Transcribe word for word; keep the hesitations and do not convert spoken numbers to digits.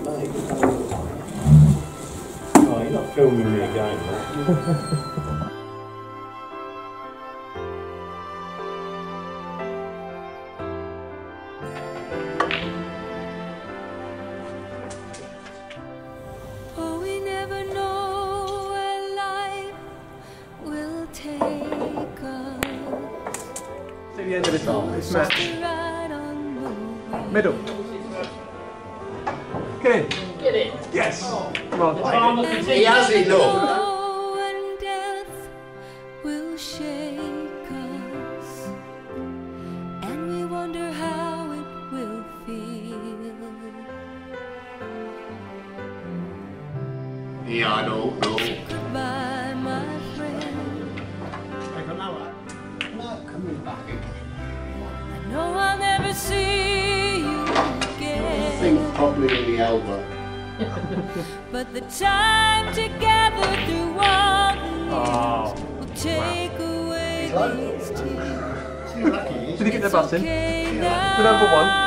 Oh, you're not filming me again, mate. The end of the top, this match. Middle. Get in. Get in. Yes. Come on. He has it, look. And death will shake us, and we wonder how it will feel. Yeah, I don't know. Goodbye, my friend. Not coming back again. I know I'll never see you again. I think probably in the elbow. But the time together through all the Oh. years will take away these tears. Did you get the button? Okay The number one.